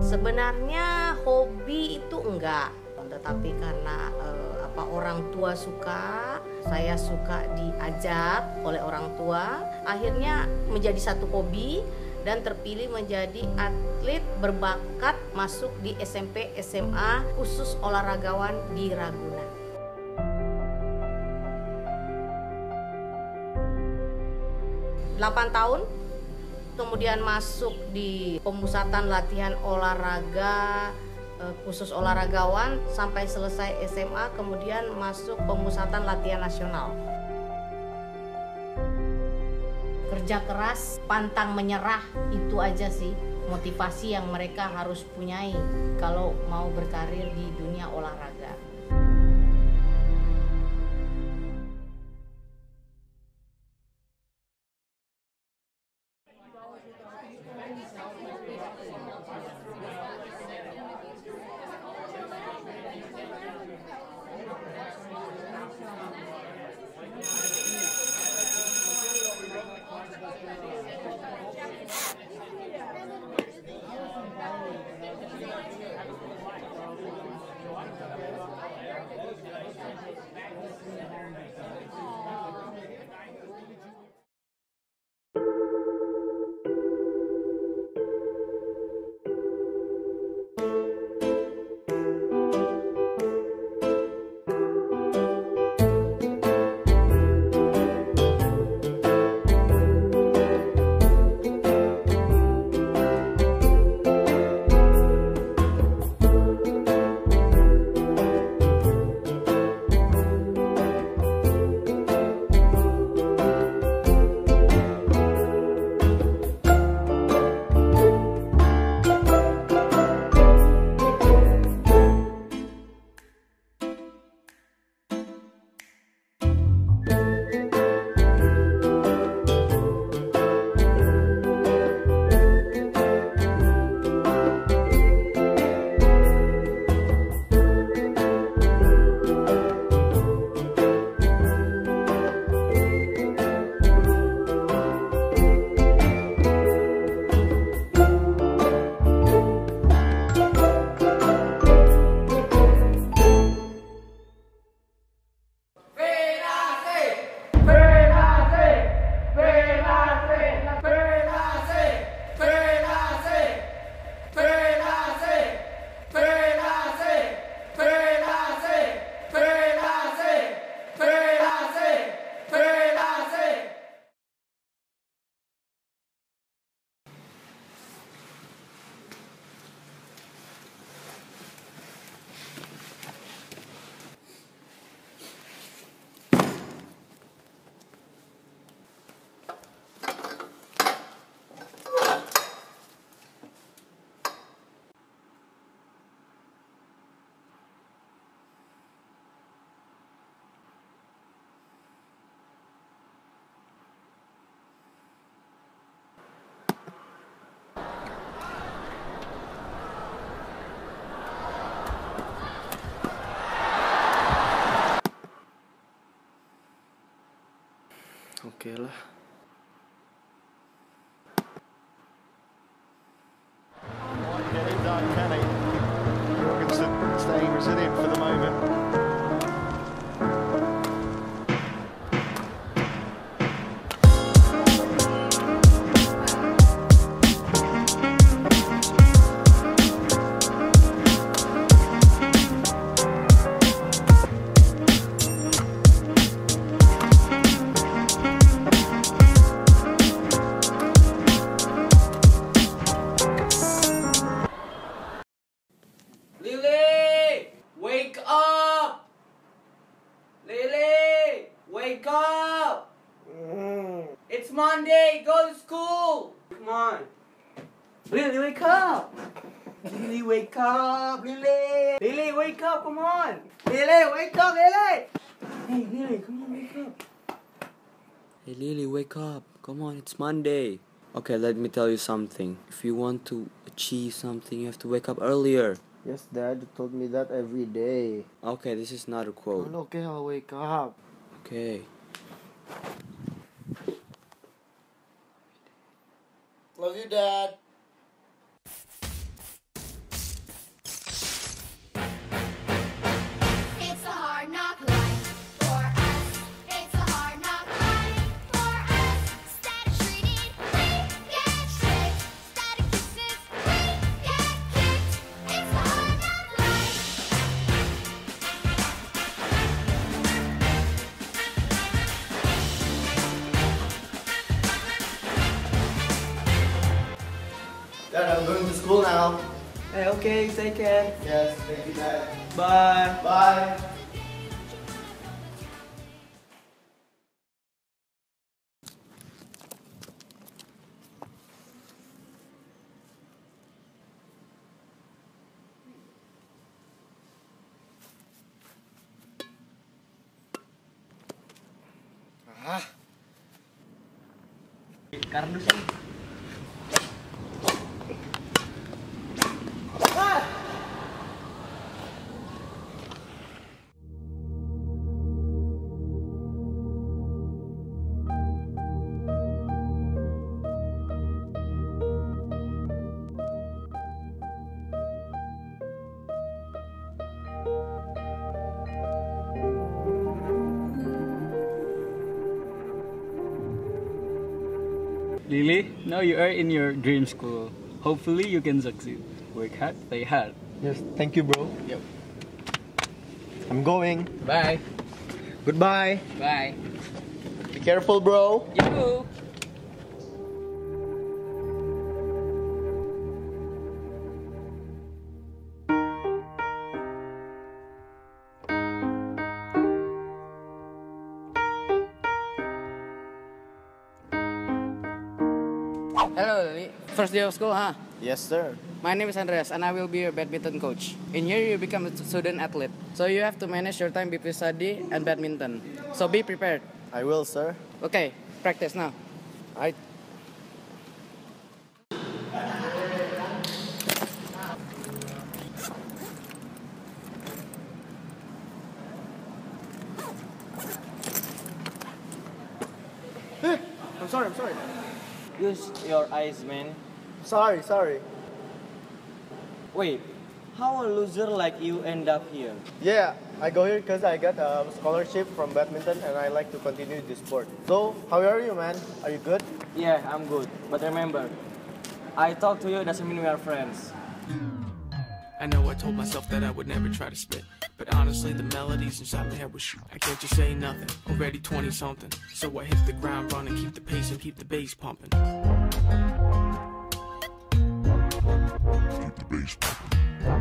Sebenarnya hobi itu enggak, tetapi karena orang tua suka, saya suka diajak oleh orang tua, akhirnya menjadi satu hobi dan terpilih menjadi atlet berbakat masuk di SMP SMA khusus olahragawan di Ragunan. Tahun, kemudian masuk di pemusatan latihan olahraga khusus olahragawan sampai selesai SMA, kemudian masuk pemusatan latihan nasional. Kerja keras, pantang menyerah, itu aja sih motivasi yang mereka harus punyai kalau mau berkarir di dunia olahraga. Oke lah. Get it done, can he? Jorgensen staying resilient for the moment. Lily, wake up! Lily, wake up! It's Monday, go to school! Come on. Lily, wake up! Lily, wake up! Lily! Lily, wake up, come on! Lily, wake up, Lily! Hey, Lily, come on, wake up. Hey Lily, wake up. Come on, it's Monday. Okay, let me tell you something. If you want to achieve something, you have to wake up earlier. Yes, Dad, you told me that every day. Okay, this is not a quote. Okay, I'll wake up. Okay. Love you, Dad. Dad, I'm going to school now. Hey, okay, take care. Yes, thank you, Dad. Bye. Bye. Kardus nih. Lily, now you are in your dream school. Hopefully you can succeed. Work hard, play hard. Yes, thank you, bro. Yep. I'm going. Bye. Goodbye. Bye. Be careful, bro. You. Hello, Lily. First day of school, huh? Yes, sir. My name is Andreas, and I will be your badminton coach. In here, you become a student athlete, so you have to manage your time between study and badminton. So be prepared. I will, sir. Okay, practice now. I. I'm sorry. Use your eyes, man. Sorry. Wait, how a loser like you end up here? Yeah, I go here because I got a scholarship from badminton and I like to continue this sport. So, how are you, man? Are you good? Yeah, I'm good. But remember, I talk to you doesn't mean we are friends. I know I told myself that I would never try to spit, but honestly the melodies inside my head was shoot. I can't just say nothing, already 20 something. So I hit the ground running, keep the pace and keep the bass pumping. Keep the bass pumping.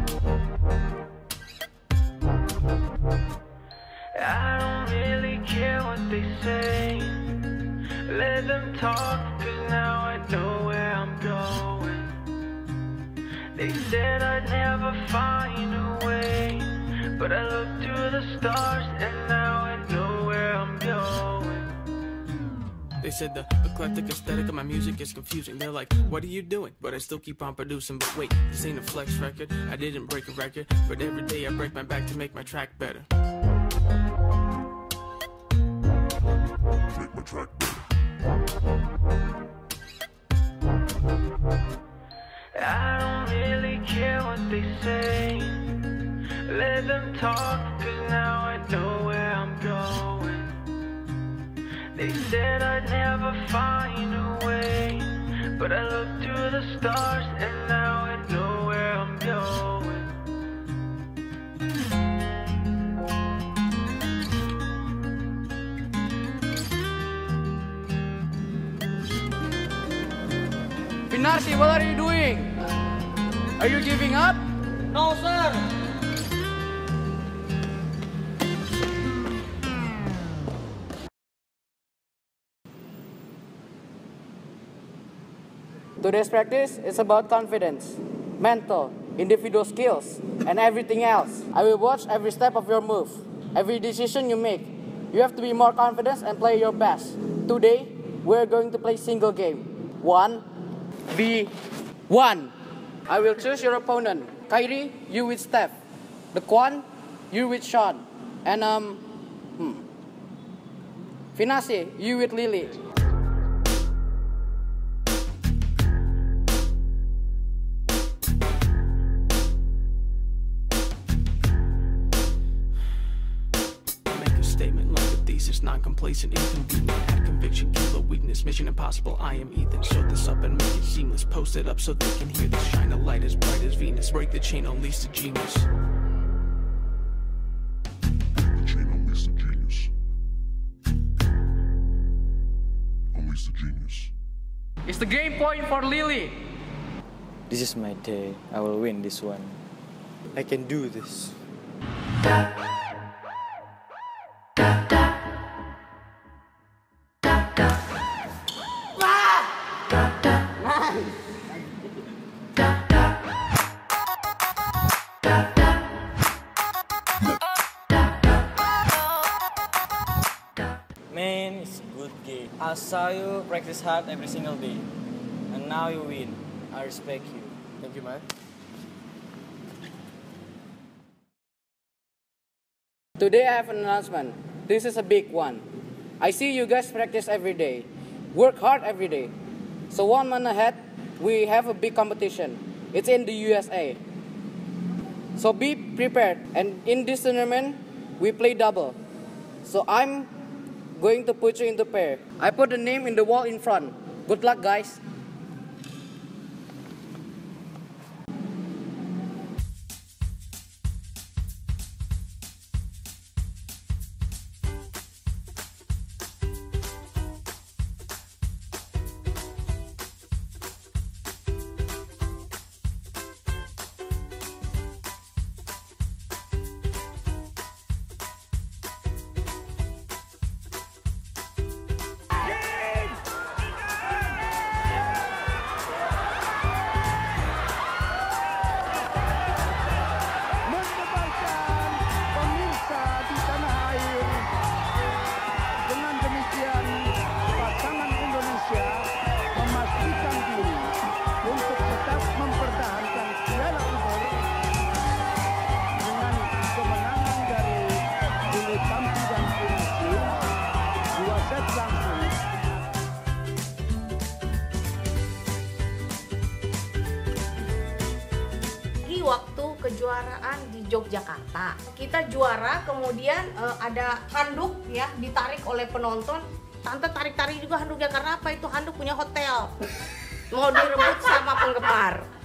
I don't really care what they say. Let them talk, cause now I know where I'm going. They said I'd never find a way, but I looked to the stars and now I know where I'm going. They said the eclectic aesthetic of my music is confusing. They're like, what are you doing? But I still keep on producing. But wait, this ain't a flex record. I didn't break a record, but every day I break my back to make my track better. Make my track better. I don't really care what they say. Let them talk, cause now I know where I'm going. They said I'd never find a way, but I looked to the stars and now I know where I'm going. Finarsi, what are you doing? Are you giving up? No, sir! Today's practice is about confidence, mental, individual skills, and everything else. I will watch every step of your move, every decision you make. You have to be more confident and play your best. Today, we're going to play single game. 1v1. I will choose your opponent. Kyrie, you with Steph. The Quan, you with Sean. And Finasi, you with Lily. Non-complacent, inconvenient, add conviction, kill a weakness, mission impossible. I am Ethan, show this up and make it seamless. Post it up so they can hear this. Shine a light as bright as Venus. Break the chain, unleash the genius. The chain, unleash the genius. Unleash the genius. It's the game point for Lily. This is my day. I will win this one. I can do this. Man, it's a good game. I saw you practice hard every single day. And now you win. I respect you. Thank you, man. Today I have an announcement. This is a big one. I see you guys practice every day. Work hard every day. So 1 month ahead, we have a big competition. It's in the USA. So be prepared. And in this tournament, we play double. So I'm going to put you in the pair. I put the name in the wall in front. Good luck, guys. Waktu kejuaraan di Yogyakarta, kita juara, kemudian ada handuk ya ditarik oleh penonton. Tante tarik-tarik juga handuknya, karena apa? Itu handuk punya hotel, mau direbut sama penggemar.